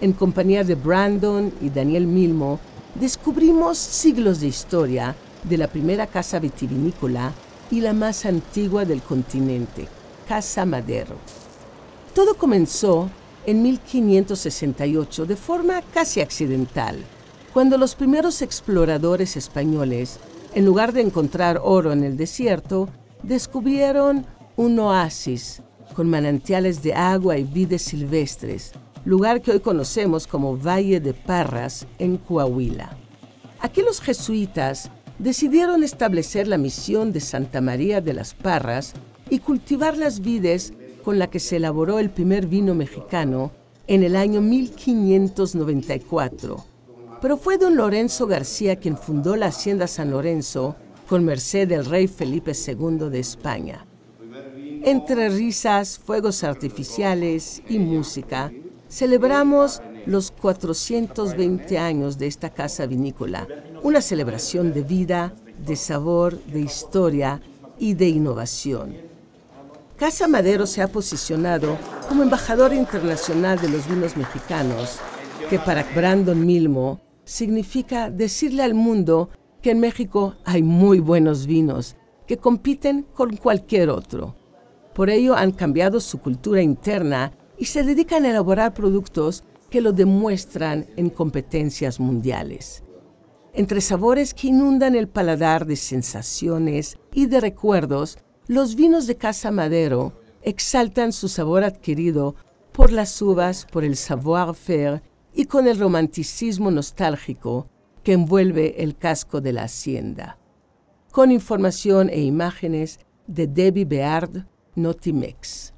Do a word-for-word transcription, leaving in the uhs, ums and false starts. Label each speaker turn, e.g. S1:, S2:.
S1: en compañía de Brandon y Daniel Milmo, descubrimos siglos de historia de la primera casa vitivinícola y la más antigua del continente, Casa Madero. Todo comenzó en mil quinientos sesenta y ocho de forma casi accidental, cuando los primeros exploradores españoles, en lugar de encontrar oro en el desierto, descubrieron un oasis con manantiales de agua y vides silvestres, lugar que hoy conocemos como Valle de Parras, en Coahuila. Aquí los jesuitas decidieron establecer la misión de Santa María de las Parras y cultivar las vides con la que se elaboró el primer vino mexicano en el año mil quinientos noventa y cuatro. Pero fue don Lorenzo García quien fundó la Hacienda San Lorenzo con merced del rey Felipe segundo de España. Entre risas, fuegos artificiales y música, celebramos los cuatrocientos veinte años de esta casa vinícola, una celebración de vida, de sabor, de historia y de innovación. Casa Madero se ha posicionado como embajador internacional de los vinos mexicanos, que para Brandon Milmo significa decirle al mundo que en México hay muy buenos vinos que compiten con cualquier otro. Por ello han cambiado su cultura interna y se dedican a elaborar productos que lo demuestran en competencias mundiales. Entre sabores que inundan el paladar de sensaciones y de recuerdos, los vinos de Casa Madero exaltan su sabor adquirido por las uvas, por el savoir-faire y con el romanticismo nostálgico que envuelve el casco de la hacienda. Con información e imágenes de Debbie Beard, Notimex.